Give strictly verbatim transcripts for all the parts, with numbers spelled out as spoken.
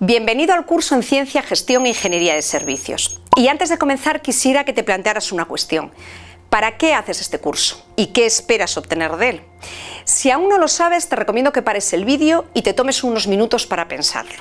Bienvenido al curso en Ciencia, Gestión e Ingeniería de Servicios. Y antes de comenzar quisiera que te plantearas una cuestión. ¿Para qué haces este curso? ¿Y qué esperas obtener de él? Si aún no lo sabes, te recomiendo que pares el vídeo y te tomes unos minutos para pensarlo.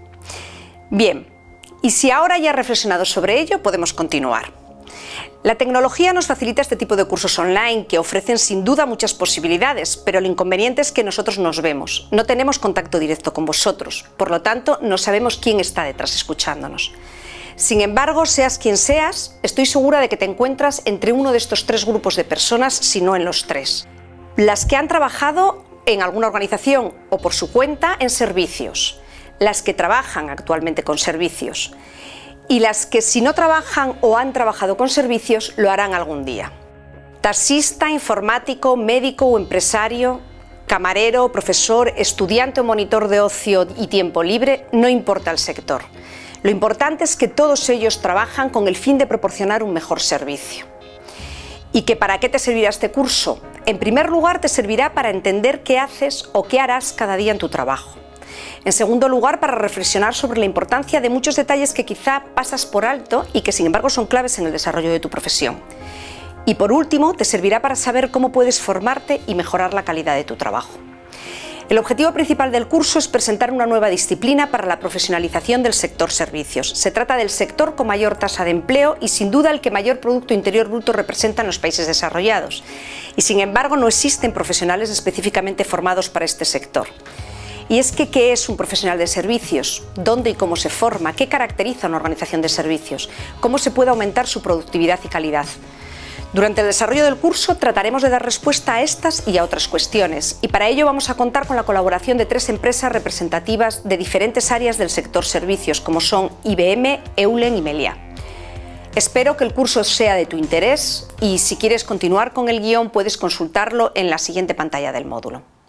Bien, y si ahora ya has reflexionado sobre ello, podemos continuar. La tecnología nos facilita este tipo de cursos online que ofrecen sin duda muchas posibilidades, pero el inconveniente es que nosotros nos vemos, no tenemos contacto directo con vosotros, por lo tanto no sabemos quién está detrás escuchándonos. Sin embargo, seas quien seas, estoy segura de que te encuentras entre uno de estos tres grupos de personas, si no en los tres. Las que han trabajado en alguna organización o por su cuenta en servicios, las que trabajan actualmente con servicios, y las que si no trabajan o han trabajado con servicios lo harán algún día. Taxista, informático, médico o empresario, camarero, profesor, estudiante o monitor de ocio y tiempo libre, no importa el sector. Lo importante es que todos ellos trabajan con el fin de proporcionar un mejor servicio. ¿Y que para qué te servirá este curso? En primer lugar, te servirá para entender qué haces o qué harás cada día en tu trabajo. En segundo lugar, para reflexionar sobre la importancia de muchos detalles que quizá pasas por alto y que sin embargo son claves en el desarrollo de tu profesión. Y por último, te servirá para saber cómo puedes formarte y mejorar la calidad de tu trabajo. El objetivo principal del curso es presentar una nueva disciplina para la profesionalización del sector servicios. Se trata del sector con mayor tasa de empleo y sin duda el que mayor Producto Interior Bruto representa en los países desarrollados. Y sin embargo no existen profesionales específicamente formados para este sector. Y es que, ¿qué es un profesional de servicios? ¿Dónde y cómo se forma? ¿Qué caracteriza una organización de servicios? ¿Cómo se puede aumentar su productividad y calidad? Durante el desarrollo del curso trataremos de dar respuesta a estas y a otras cuestiones, y para ello vamos a contar con la colaboración de tres empresas representativas de diferentes áreas del sector servicios, como son I B M, Eulen y Meliá. Espero que el curso sea de tu interés y si quieres continuar con el guión puedes consultarlo en la siguiente pantalla del módulo.